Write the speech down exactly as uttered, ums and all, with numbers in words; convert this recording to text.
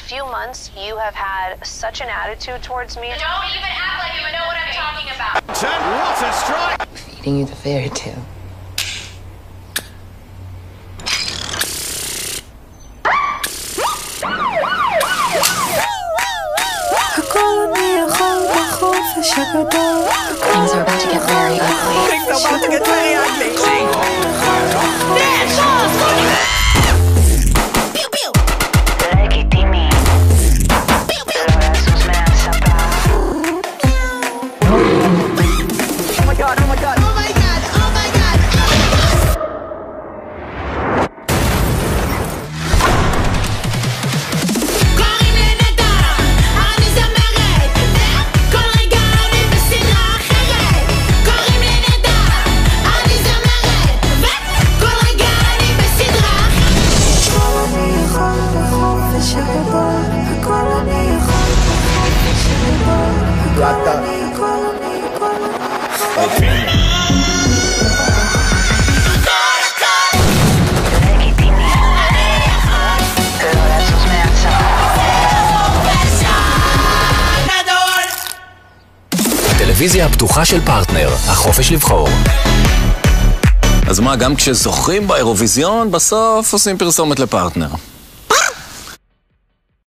few months, you have had such an attitude towards me. Don't even act like you know what I'm talking about. What a strike! Feeding you the fairy tale. Things are about to get very ugly. Things are about to get very ugly. Pew pew. Legitimí. Pero besos me han zapado. Oh my god, oh my god. Oh my god, oh my god. קוראים לי נדרה, אני זמרת. כל רגע אני בסדרה אחרת. קוראים לי נדרה, אני זמרת. וכל רגע אני בסדרה אחרת. הכל אני יכול בחופש הגדול. הכל אני יכול בחופש הגדול. הכל אני יכול, אני יכול, אני Legitimí. Pero besos me han zapado. טלוויזיה הפתוחה של פרטנר, החופש לבחור. אז מה, גם כשזוכים באירוויזיון, בסוף עושים פרסומת לפרטנר.